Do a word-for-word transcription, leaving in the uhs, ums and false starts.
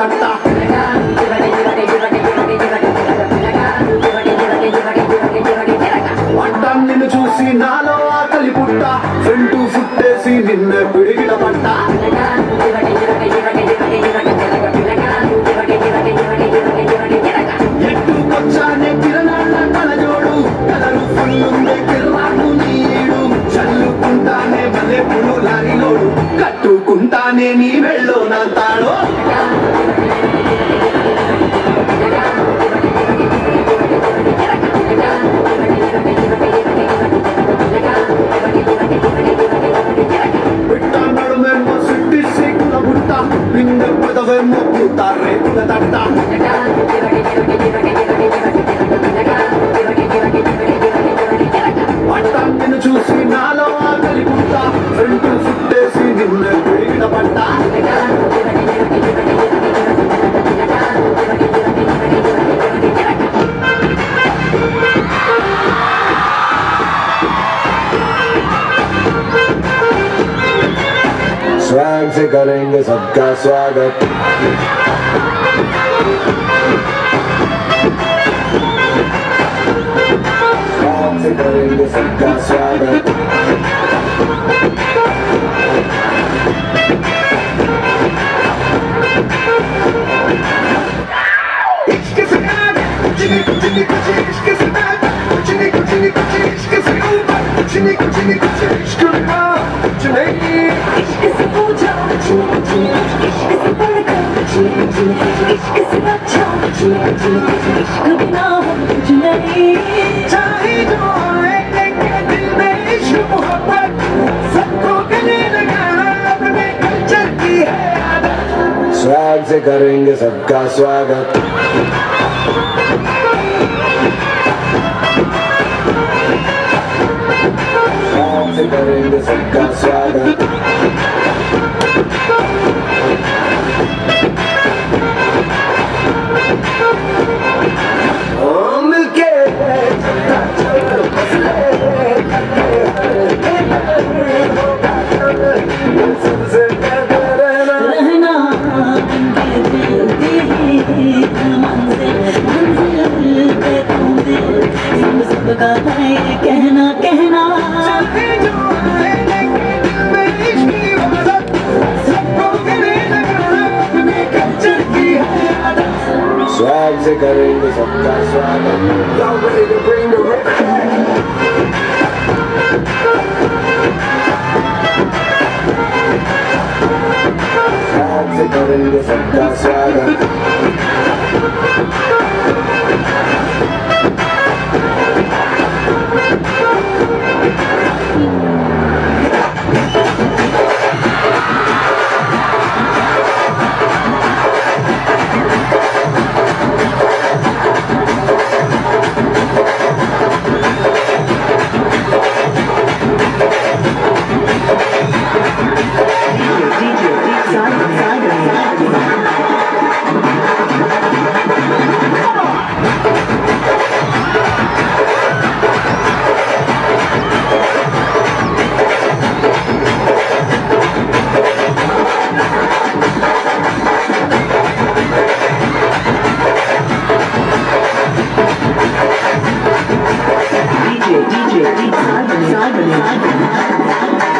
తట్ట పట్టాం నిన్ను చూసి నాలో ఆకలి పుట్ట ఫ్రంట్ ఫుట్టేసి నిన్న పిడిగిట పట్ట ఎట్టుకొచ్చానే కిరణాల కలజోడు కలరు ఫుల్లుందే కిర్రాకు నీడు చల్లుకుంటానే మల్లె పులు లారిలోడు కట్టుకుంటానే నీ వెళ్ళో నా తాడో పదవేమో పూతారే కుల తట్ట పట్టాం నిన్ను చూసి నాలో ఆకలి పుట్ట ఫ్రంట్ ఫుట్టేసి నిన్న పిడిగిట పట్ట स्वैग से करेंगे सबका स्वागत स्वैग से करेंगे सबका स्वागत इश्क से जिन्हें कुछ नहीं कुछ इश्क से जिन्हें कुछ नहीं कुछ इश्क से ऊपर जिन्हें कुछ नहीं कुछ इश्क कुछ नहीं इश्क से पूछो इश्क से पढ़कर इश्क से बच्चा इश्क बिना कुछ नहीं चाहे जो आए लेके दिल में इश्क मोहब्बत सबको गले लगाना अपने कल्चर की है आदत स्वैग से करेंगे सबका स्वागत स्वैग से करेंगे सबका स्वागत कहना कहना स्वैग से करेंगे सबका स्वागत Y'all ready to bring the rip swag से करेंगे सबका स्वागत D J, D J, D J,